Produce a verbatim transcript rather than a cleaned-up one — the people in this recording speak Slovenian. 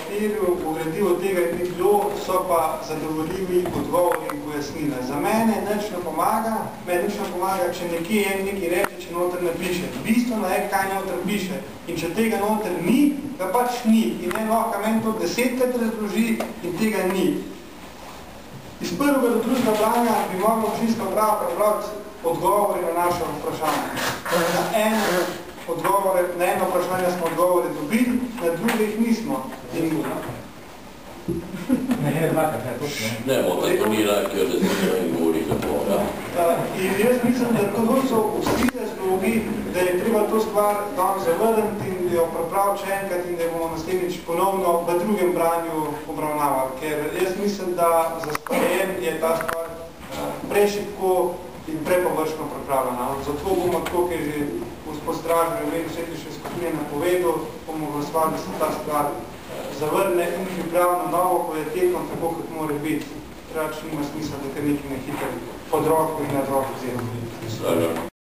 papirju ogradivo tega ni bilo, so pa zadovoljivi odgovori in pojasnila. Za mene nič ne pomaga, meni nič ne pomaga, če nekje en nekaj reče, če noter ne piše. Bistveno je, kaj noter piše. In če tega noter ni, ga pač ni. In en lahko meni to desetkrat razloži in tega ni. Iz prvega do drugega branja bi morala občinska uprava pripraviti odgovore na naše vprašanje. Na eno odgovore, na eno vprašanje smo odgovore dobili, na drugih nismo. In ne, ne, dvakrat, ne, to ne. Ne, bo tako ni rakjo, da se ne govori tako, ja. In jaz mislim, da to so vsi razlogi, da je treba to stvar tam zavrniti in jo pripraviti še enkrat in da jo bomo naslednjič ponovno v drugem branju obravnavali. Ker jaz mislim, da za sprejem je ta stvar prešipko in prepovršno pripravljena. Zato bomo tako, ker je že gospod Stražar v imenu svetliške skupine napovedal, bomo glasovali, da se ta stvar zavrne in pripravljeno novo kvalitetno, tako kot mora biti. Trač nima smisla, da kar nekaj ne hitri pod roko in nad roko vzeli.